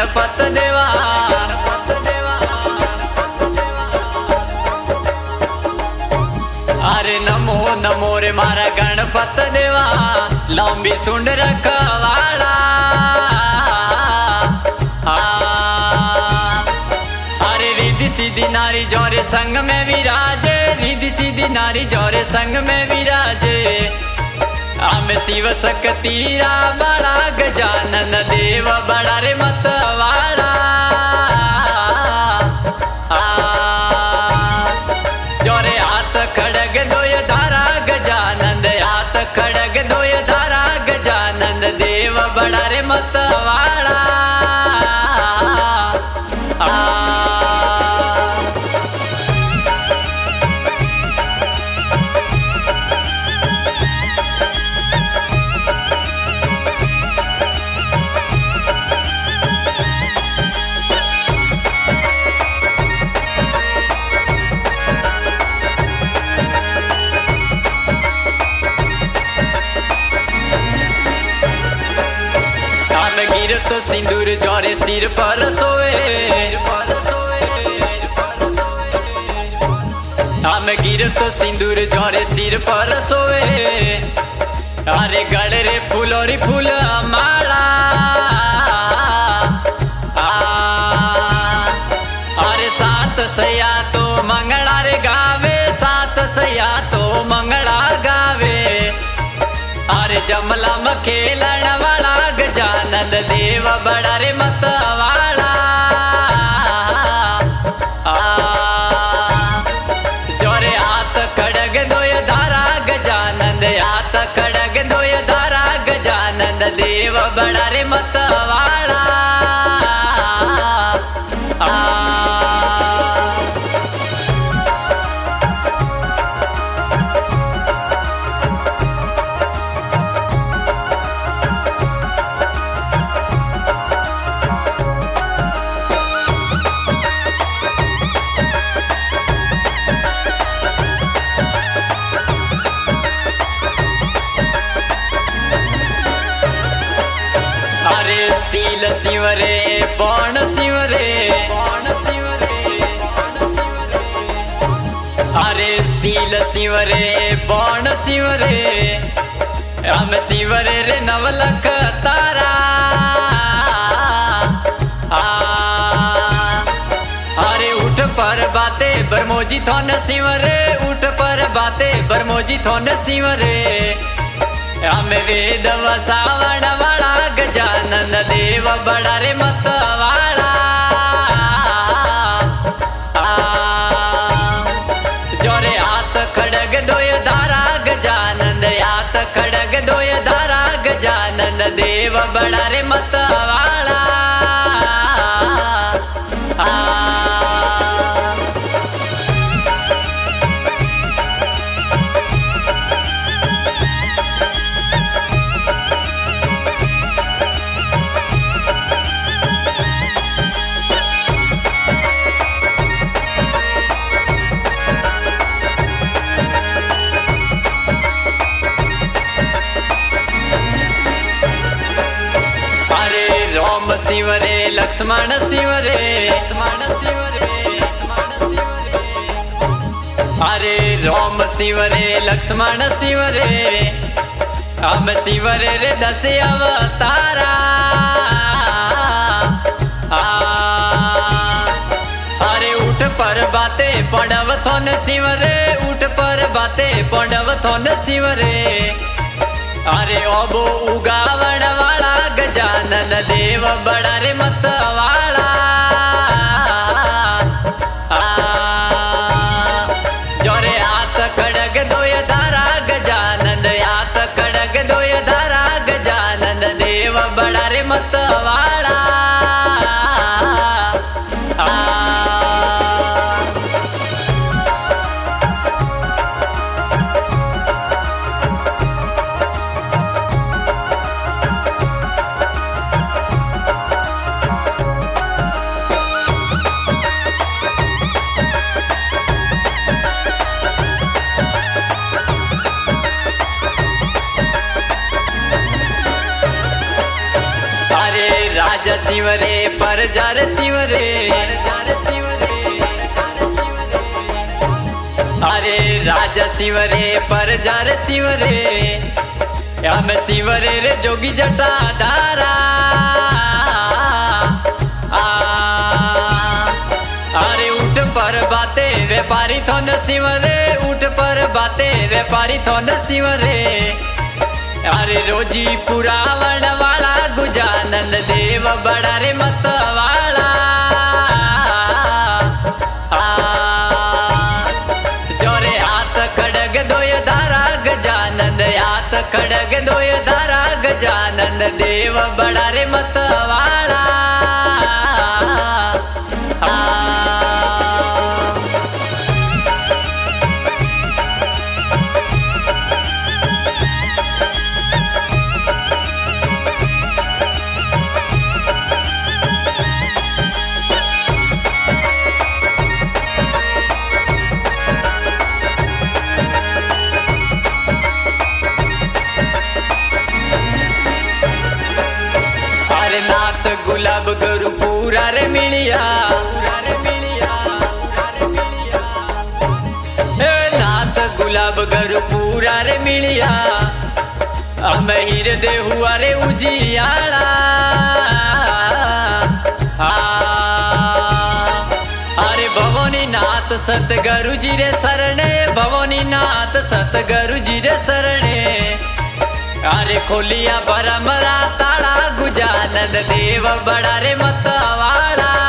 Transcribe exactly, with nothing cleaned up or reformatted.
गणपत देवा। अरे नमो नमो रे मारा गणपत देवा, लंबी सुंड रखवाला। अरे रिद्धि सीधी नारी जोरे संग में विराजे, रिद्धि सीधी नारी जोरे संग में विराजे। हम शिव शक्तिरा बड़ा गजानन देव बड़ा रे मतवाला। जोरे हाथ खड़ग दोय धारा गजानंद, हाथ खड़ग दोय धारा गजानंद देव बड़ा रे मतवाला। गिर तो सिंदूर जोरे सिर पर सोए, हम गिर तो सिंदूर जोरे सिर पर सोए। अरे गड़ रे फूलोरी फूल माला। अरे सात सया तो मंगला रे गावे, सात सया तो मंगला गावे। अरे जमला में खेलन वाला गजानंद देव बड़ा रे मतवाला। जोरे हाथ खड़ग दोय धारा गजानंद, हाथ खड़ग दोय धारा गजानंद देव बड़ा रे मतवाला। सील शिवरे पौन शिवरे, अरे सील शिवरे पौन शिवरे। हम शिवरे रे नवलख तारा। अरे उठ पर बाते बरमोजी थोन शिवरे, उठ पर बाते बरमोजी थोन शिवरे। हम वेद वसावण वाला गजानन देव बड़ा रे मतवाला। जोरे हाथ खड़ग दोय धारा गजानंद, हाथ खड़ग दोय धारा गजानंद देव बड़ा रे मतवाला। शिवरे लक्ष्मण शिवरे, लक्ष्मण शिवरे, लक्ष्मण शिवरे। अरे राम शिवरे लक्ष्मण शिवरे, हम शिवरे रे दस अवतारा। अरे उठ पर बाते पड़व थोन शिवरे, उठ पर बाते पड़व थोन शिवरे। अरे ओबो उगावण वाला गजानन देव बड़ा रे मतवाला। जोरे हाथ खड़ग दोय धारा गजानन, हाथ खड़ग दोय धारा गजानन देव बड़ा रे मतवाला। शिवरे पर पर जा रे शिव रे, अरे राजा शिव रे पर जा रे शिव रे, हम शिव रे रे जोगी जटाधारा। अरे उठ पर बाते व्यापारी थोन शिव रे, उठ पर बाते व्यापारी थोन शिव रे, अरे रोजी पुरावण वाला गुजानंद देव बड़ा रे मत वाला। जोरे हाथ खड़ग दोय धारा गजानंद, हाथ खड़ग दोय धारा गजानंद देव बड़ा रे मत वाला। नाथ गुलाब गुरु पूरा रे मिलिया, नाथ गुलाब गुरु पूरा रे मिलिया, हम हीर दे हुआ रे उजियाला। अरे भवानी नाथ सतगुरु जी रे शरणे, भवानी नाथ सतगुरु जी रे शरणे, अरे खोलिया परमरा ताला गुजानंद देव बड़ा रे मत वाला।